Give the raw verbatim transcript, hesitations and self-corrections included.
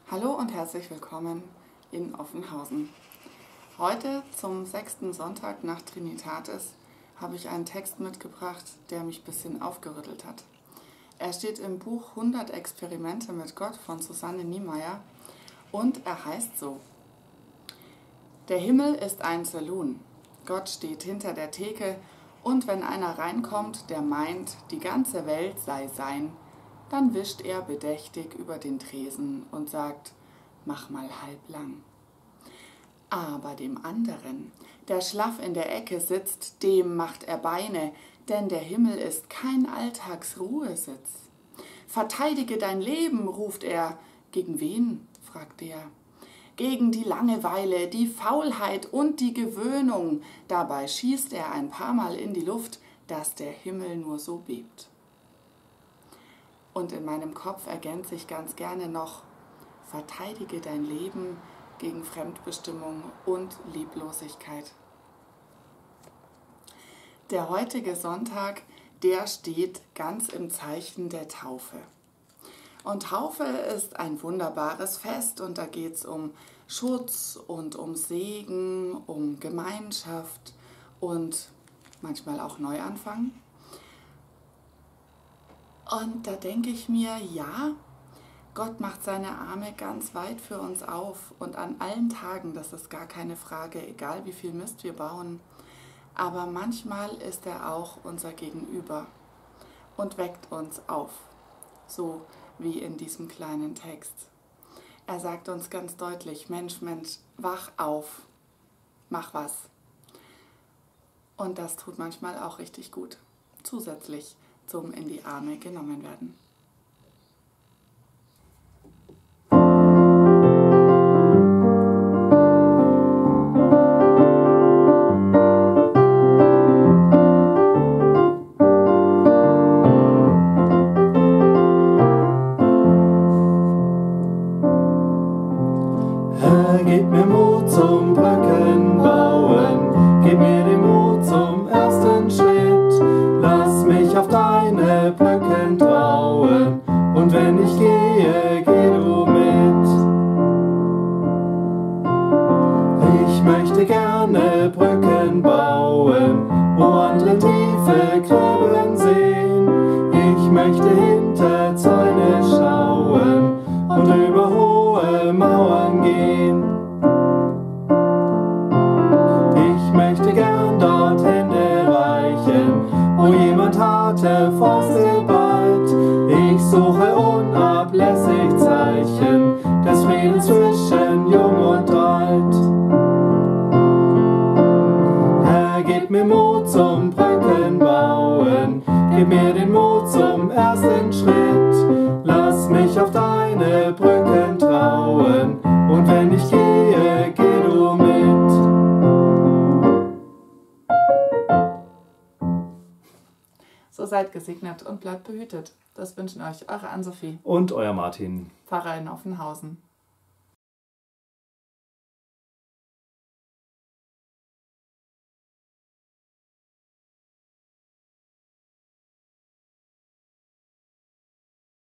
Hallo und herzlich willkommen in Offenhausen. Heute zum sechsten Sonntag nach Trinitatis habe ich einen Text mitgebracht, der mich ein bisschen aufgerüttelt hat. Er steht im Buch hundert Experimente mit Gott von Susanne Niemeyer und er heißt so: Der Himmel ist ein Saloon. Gott steht hinter der Theke und wenn einer reinkommt, der meint, die ganze Welt sei sein, dann wischt er bedächtig über den Tresen und sagt, mach mal halblang. Aber dem anderen, der schlaff in der Ecke sitzt, dem macht er Beine, denn der Himmel ist kein Alltagsruhesitz. Verteidige dein Leben, ruft er. Gegen wen? Fragt er. Gegen die Langeweile, die Faulheit und die Gewöhnung. Dabei schießt er ein paar Mal in die Luft, dass der Himmel nur so bebt. Und in meinem Kopf ergänze ich ganz gerne noch, verteidige dein Leben gegen Fremdbestimmung und Lieblosigkeit. Der heutige Sonntag, der steht ganz im Zeichen der Taufe. Und Taufe ist ein wunderbares Fest und da geht es um Schutz und um Segen, um Gemeinschaft und manchmal auch Neuanfang. Und da denke ich mir, ja, Gott macht seine Arme ganz weit für uns auf und an allen Tagen, das ist gar keine Frage, egal wie viel Mist wir bauen, aber manchmal ist er auch unser Gegenüber und weckt uns auf, so wie in diesem kleinen Text. Er sagt uns ganz deutlich, Mensch, Mensch, wach auf, mach was. Und das tut manchmal auch richtig gut, zusätzlich zum in die Arme genommen werden. Herr, gib mir Mut zum Brückenbauen, gib mir den Mut zum ersten Schritt. Lass mich auf deine Brücken trauen und wenn ich gehe, geh du mit. Ich möchte gerne Brücken bauen, wo andere tiefe Gräben sehen. Ich möchte hinter Zäune schauen und über hohe Mauern gehen. Ich möchte gern dort Hände reichen, wo jemand harte Fäuste ballt. Ich suche unablässig Zeichen des Friedens zwischen Jung und Alt. Herr, gib mir Mut zum Brückenbauen, gib mir den Mut zum ersten Schritt. Lass mich auf deine Brücken trauen und wenn ich gehe, geh du mit. So seid gesegnet und bleibt behütet. Das wünschen euch eure Ann-Sophie Und euer Martin. Pfarrer in Offenhausen.